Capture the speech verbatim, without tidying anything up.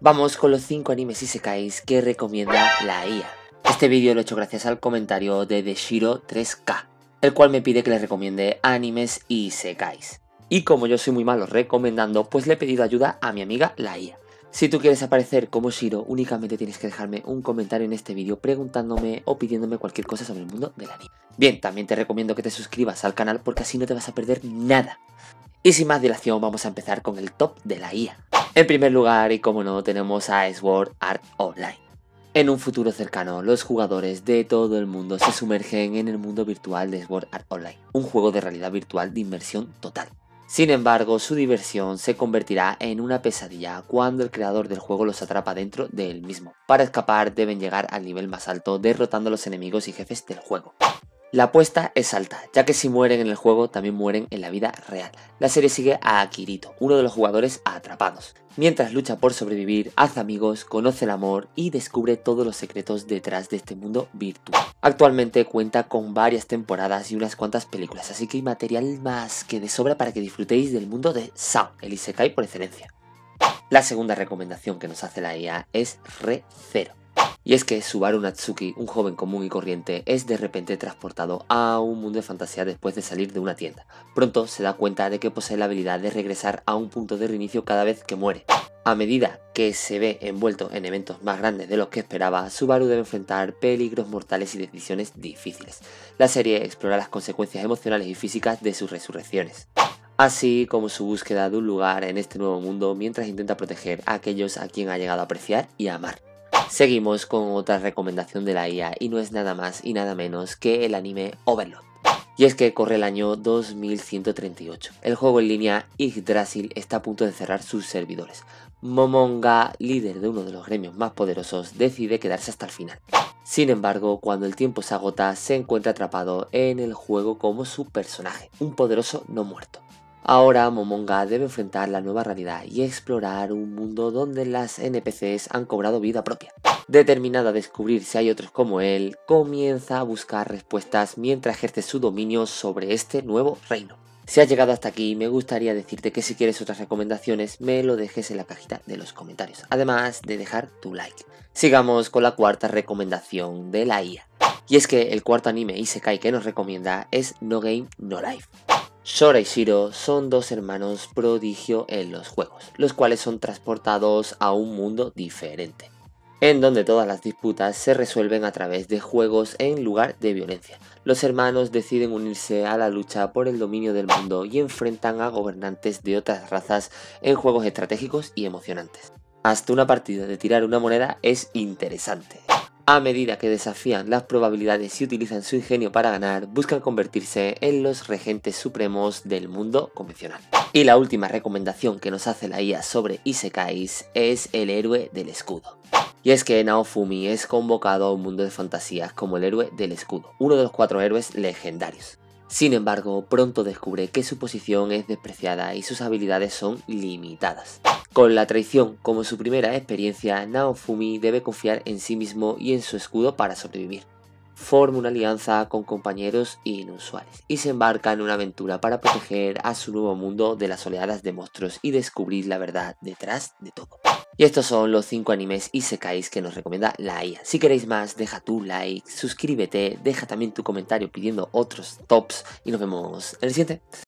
Vamos con los cinco animes isekais que recomienda la I A. Este vídeo lo he hecho gracias al comentario de Deshiro tres K, el cual me pide que le recomiende animes isekais. Y como yo soy muy malo recomendando, pues le he pedido ayuda a mi amiga la I A. Si tú quieres aparecer como Shiro, únicamente tienes que dejarme un comentario en este vídeo preguntándome o pidiéndome cualquier cosa sobre el mundo del anime. Bien, también te recomiendo que te suscribas al canal porque así no te vas a perder nada. Y sin más dilación vamos a empezar con el top de la I A. En primer lugar, y como no, tenemos a Sword Art Online. En un futuro cercano, los jugadores de todo el mundo se sumergen en el mundo virtual de Sword Art Online, un juego de realidad virtual de inmersión total. Sin embargo, su diversión se convertirá en una pesadilla cuando el creador del juego los atrapa dentro de él mismo. Para escapar deben llegar al nivel más alto derrotando a los enemigos y jefes del juego. La apuesta es alta, ya que si mueren en el juego también mueren en la vida real. La serie sigue a Kirito, uno de los jugadores atrapados. Mientras lucha por sobrevivir, hace amigos, conoce el amor y descubre todos los secretos detrás de este mundo virtual. Actualmente cuenta con varias temporadas y unas cuantas películas, así que hay material más que de sobra para que disfrutéis del mundo de Sao, el isekai por excelencia. La segunda recomendación que nos hace la I A es Re:Zero. Y es que Subaru Natsuki, un joven común y corriente, es de repente transportado a un mundo de fantasía después de salir de una tienda. Pronto se da cuenta de que posee la habilidad de regresar a un punto de reinicio cada vez que muere. A medida que se ve envuelto en eventos más grandes de los que esperaba, Subaru debe enfrentar peligros mortales y decisiones difíciles. La serie explora las consecuencias emocionales y físicas de sus resurrecciones, así como su búsqueda de un lugar en este nuevo mundo mientras intenta proteger a aquellos a quien ha llegado a apreciar y amar. Seguimos con otra recomendación de la I A y no es nada más y nada menos que el anime Overlord. Y es que corre el año dos mil ciento treinta y ocho. El juego en línea Yggdrasil está a punto de cerrar sus servidores. Momonga, líder de uno de los gremios más poderosos, decide quedarse hasta el final. Sin embargo, cuando el tiempo se agota, se encuentra atrapado en el juego como su personaje, un poderoso no muerto. Ahora Momonga debe enfrentar la nueva realidad y explorar un mundo donde las N P Cs han cobrado vida propia. Determinado a descubrir si hay otros como él, comienza a buscar respuestas mientras ejerce su dominio sobre este nuevo reino. Si has llegado hasta aquí, me gustaría decirte que si quieres otras recomendaciones, me lo dejes en la cajita de los comentarios, además de dejar tu like. Sigamos con la cuarta recomendación de la I A. Y es que el cuarto anime isekai que nos recomienda es No Game No Life. Sora y Shiro son dos hermanos prodigio en los juegos, los cuales son transportados a un mundo diferente, en donde todas las disputas se resuelven a través de juegos en lugar de violencia. Los hermanos deciden unirse a la lucha por el dominio del mundo y enfrentan a gobernantes de otras razas en juegos estratégicos y emocionantes. Hasta una partida de tirar una moneda es interesante. A medida que desafían las probabilidades y utilizan su ingenio para ganar, buscan convertirse en los regentes supremos del mundo convencional. Y la última recomendación que nos hace la I A sobre isekais es el héroe del escudo. Y es que Naofumi es convocado a un mundo de fantasías como el héroe del escudo, uno de los cuatro héroes legendarios. Sin embargo, pronto descubre que su posición es despreciada y sus habilidades son limitadas. Con la traición como su primera experiencia, Naofumi debe confiar en sí mismo y en su escudo para sobrevivir. Forma una alianza con compañeros inusuales y se embarca en una aventura para proteger a su nuevo mundo de las oleadas de monstruos y descubrir la verdad detrás de todo. Y estos son los cinco animes isekais que nos recomienda la I A. Si queréis más, deja tu like, suscríbete, deja también tu comentario pidiendo otros tops y nos vemos en el siguiente.